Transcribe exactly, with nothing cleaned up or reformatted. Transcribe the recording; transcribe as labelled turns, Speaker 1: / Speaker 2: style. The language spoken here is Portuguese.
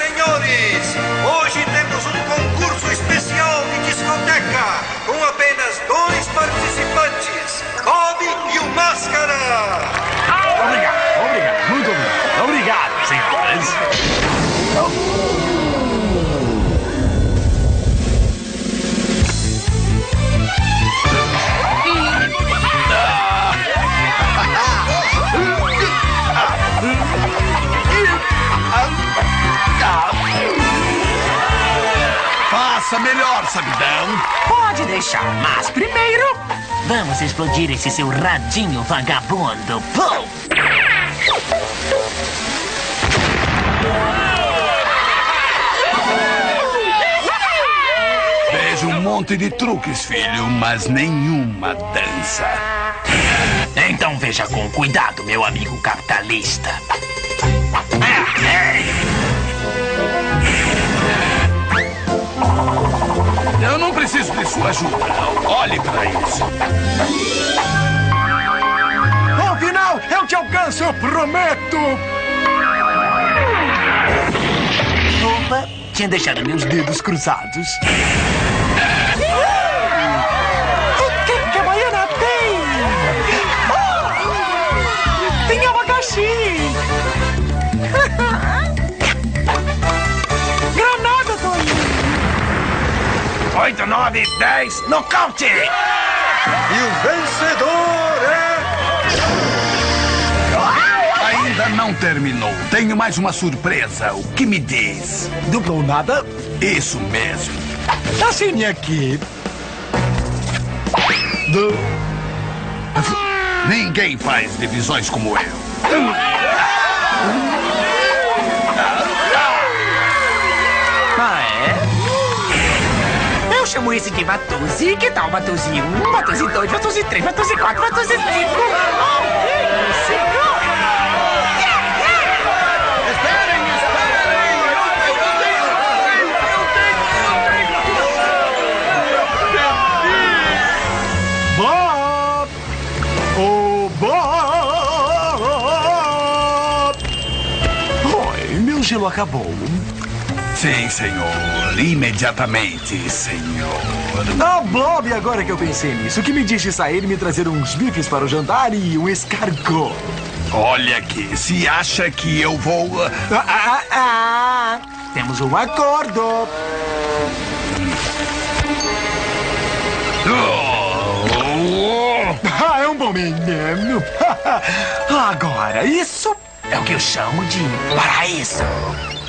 Speaker 1: senhores, hoje temos um concurso especial de discoteca com apenas dois participantes, Bob e o Máscara.
Speaker 2: Obrigado, obrigado, muito obrigado. Obrigado, senhores.
Speaker 3: Faça melhor, sabidão.
Speaker 4: Pode deixar, mas primeiro vamos explodir esse seu radinho vagabundo. Pum!
Speaker 3: Vejo um monte de truques, filho, mas nenhuma dança.
Speaker 4: Então veja com cuidado, meu amigo capitalista.
Speaker 3: Eu não preciso de sua ajuda. Olhe para isso.
Speaker 2: No final, eu te alcanço, eu prometo!
Speaker 4: Opa, tinha deixado meus dedos cruzados.
Speaker 2: O que que a baiana tem? Oh, tem abacaxi! Granada, Toninho!
Speaker 3: Oito, nove, dez, nocaute!
Speaker 1: E o vencedor é...
Speaker 3: Ainda não terminou. Tenho mais uma surpresa. O que me diz?
Speaker 2: Duplo ou nada?
Speaker 3: Isso mesmo.
Speaker 2: Assine aqui. Do...
Speaker 3: Ninguém faz divisões como eu.
Speaker 4: Ah, é? Eu chamo esse de Vatuzi. Que tal Vatuzi um, Vatuzi dois, Vatuzi três, Vatuzi quatro, Vatuzi cinco? Oh, cinco!
Speaker 2: Bob! Oh, Bob! Oi, meu gelo acabou.
Speaker 3: Sim, senhor. Imediatamente, senhor.
Speaker 2: Ah, Bob, agora que eu pensei nisso, o que me diz de sair e me trazer uns bifes para o jantar e um escargot?
Speaker 3: Olha aqui, se acha que eu vou...
Speaker 2: Ah, ah, ah. Temos um acordo. Ah, é um bom menino. Agora, isso é o que eu chamo de paraíso.